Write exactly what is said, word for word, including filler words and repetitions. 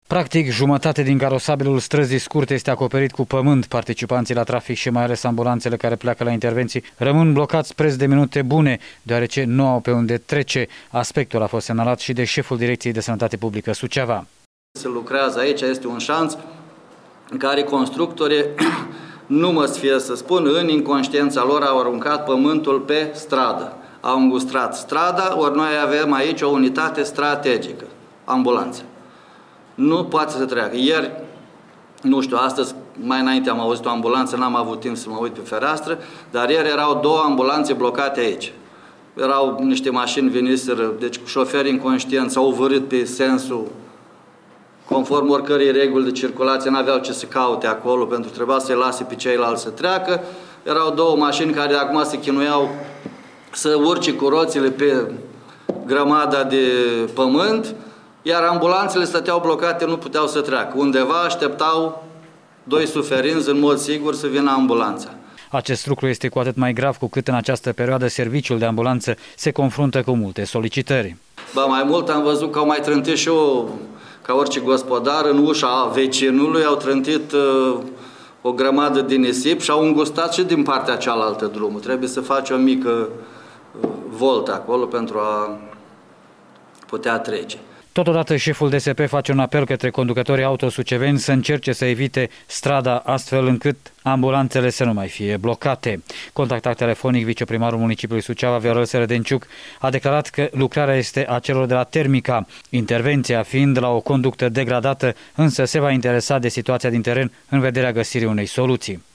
Practic, jumătate din carosabilul străzii scurte este acoperit cu pământ. Participanții la trafic și mai ales ambulanțele care pleacă la intervenții rămân blocați preț de minute bune, deoarece nu au pe unde trece. Aspectul a fost semnalat și de șeful Direcției de Sănătate Publică Suceava. Se lucrează aici, este un șanț în care constructorii, nu mă fie să spun, în inconștiența lor au aruncat pământul pe stradă. Au îngustrat strada, ori noi avem aici o unitate strategică, ambulanță. Nu poate să treacă. Ieri, nu știu, astăzi, mai înainte am auzit o ambulanță, n-am avut timp să mă uit pe fereastră, dar ieri erau două ambulanțe blocate aici. Erau niște mașini veniseră, deci șoferii inconștienți au vărât pe sensul conform oricărei reguli de circulație, n-aveau ce să caute acolo, pentru că trebuia să-i lase pe ceilalți să treacă. Erau două mașini care acum se chinuiau să urce cu roțile pe grămada de pământ, iar ambulanțele stăteau blocate, nu puteau să treacă. Undeva așteptau doi suferinți în mod sigur să vină ambulanța. Acest lucru este cu atât mai grav cu cât în această perioadă serviciul de ambulanță se confruntă cu multe solicitări. Ba, mai mult am văzut că au mai trântit și o, ca orice gospodar, în ușa vecinului, au trântit uh, o grămadă de nisip și au îngustat și din partea cealaltă drumul. Trebuie să faci o mică uh, voltă acolo pentru a putea trece. Totodată, șeful D S P face un apel către conducătorii autosuceveni să încerce să evite strada astfel încât ambulanțele să nu mai fie blocate. Contactat telefonic, viceprimarul municipiului Suceava, Viorel Sărădenciuc, a declarat că lucrarea este a celor de la Termica, intervenția fiind la o conductă degradată, însă se va interesa de situația din teren în vederea găsirii unei soluții.